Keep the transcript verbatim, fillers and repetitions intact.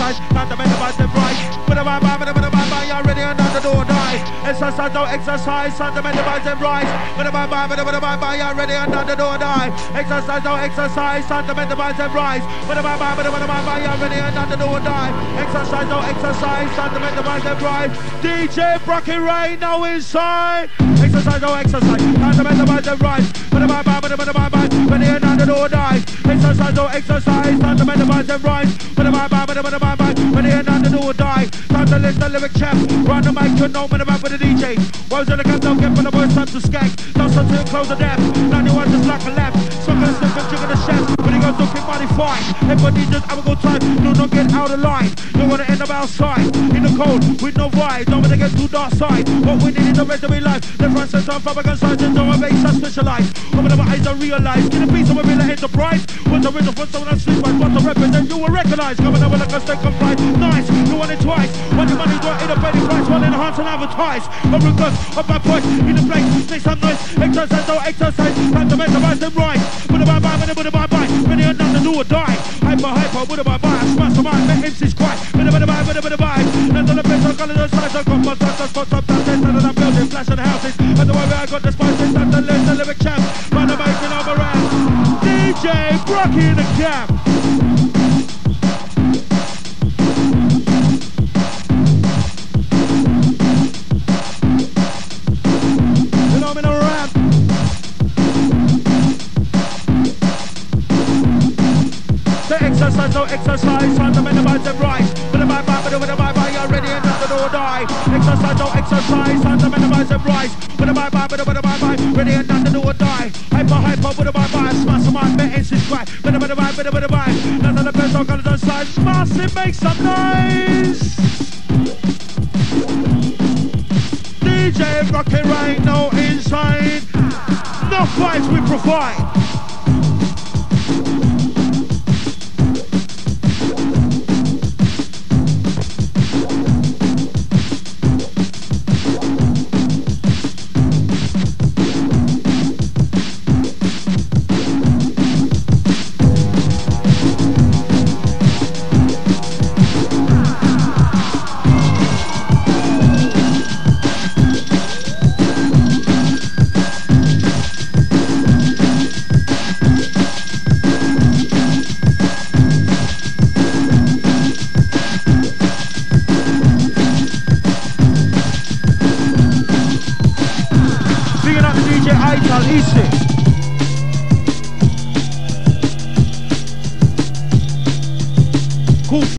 exercise, time to make the bite and rise. With a bye bye, with a bye bye, you're ready and not the door die. Exercise, don't exercise, time to make the bite and rise. With a bye bye, with a bye bye, you're ready and not the door die. Exercise, don't exercise, time to make the bite and rise. With a bye bye, with a bye bye, you're ready and not the door die. Exercise, don't exercise, time to make the bite and rise. D J Brocky Ray, now inside. Exercise, don't exercise, time to make the bite and rise. With a bye bye, with a bye bye, ready and not the door die. Exercise, don't exercise, time to make the bite and rise. With a bye bye, with a bye bye, ready and not the door die. Time to list the lyric champ. Run the mic to know when I'm with the D J. Woes in the camp, don't get for the boys, time to skank. Don't start to close the depth. ninety-one just like a lap. Some gonna slip and jiggle the chef. When he goes looking mighty fine. Everybody just have a good time. Do not get out of line. Don't wanna end up outside. In the cold, with no ride. Don't wanna get too dark side. What we need is the rest of our life. Left, right, center, fabricant sides. And our base are specialized. Open up my eyes and realize. Get a piece of a real enterprise. What's the original for someone else sleep right? What to represent, you will recognize. Coming over like a stake of flight. Nice, you want it twice. Want your money, do it in a penny price. While enhance and advertise. A request of my voice in the place. Make some noise. Exercise, don't exercise. Time to make the rise and rise. With a bye bye, with a bye bye. Ready or not to do or die. Hyper, hyper, with a bye bye. Smash the mind, make M Cs cry. With a bye bye, with a bye bye. None of the place, I'm calling the size. I'm going to put some spots up, down, none of them buildings, flashing houses. And the way I got the spices, time to list the lyric champ. Run the making of a rap. D J Brocky in the camp. Exercise, no exercise, time to make the minds and rise. With a bye bye, with a bye bye, you're ready and not the door die. Exercise, no exercise, time to make the minds and rise. With a bye bye, with a bye bye, ready and not the door die. Hyper, hyper, with a bye bye, smash some mind, bet instant cry. With a bye bye, with a bye bye, none of the best on colors on side. Smash it, make some noise. D J Brocky Ray, no inside. No fights we provide.